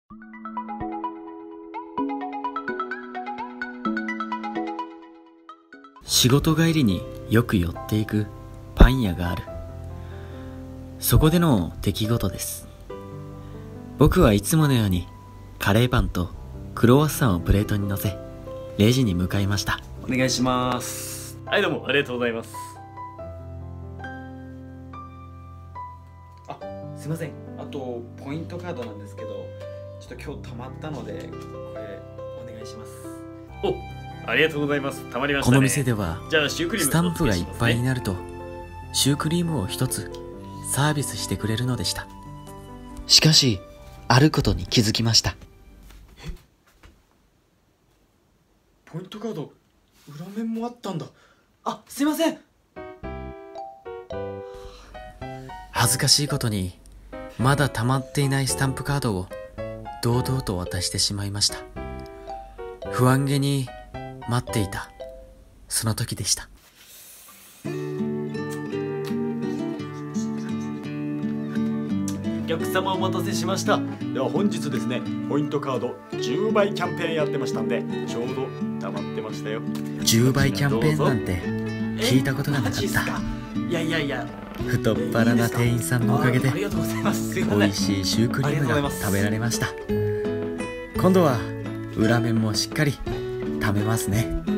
仕事帰りによく寄っていくパン屋がある。そこでの出来事です。僕はいつものようにカレーパンとクロワッサンをプレートに乗せ、レジに向かいました。 お願いします。 はい、どうもありがとうございます。 あ、すいません。あとポイントカードなんですけど、ちょっと今日溜まったのでこれお願いします。 お、ありがとうございます。たまりましたね。 この店ではじゃあシュークリームスタンプがいっぱいにななるとシュークリームを一つサービスしてくれるのでした。しかしあることに気づきました。 ポイントカード裏面もあったんだ。あ、すいません。 恥ずかしいことにまだ溜まっていないスタンプカードを堂々と渡してしまいました。不安げに待っていたその時でした。 お客様お待たせしました。では本日ですね、ポイントカード10倍キャンペーンやってましたんで、ちょうど溜まってましたよ。 10倍キャンペーンなんて聞いたことがなかった。 いや太っ腹な店員さんのおかげでありがとうございます。すいません。 美味しいシュークリームが食べられました。今度は裏面もしっかり食べますね。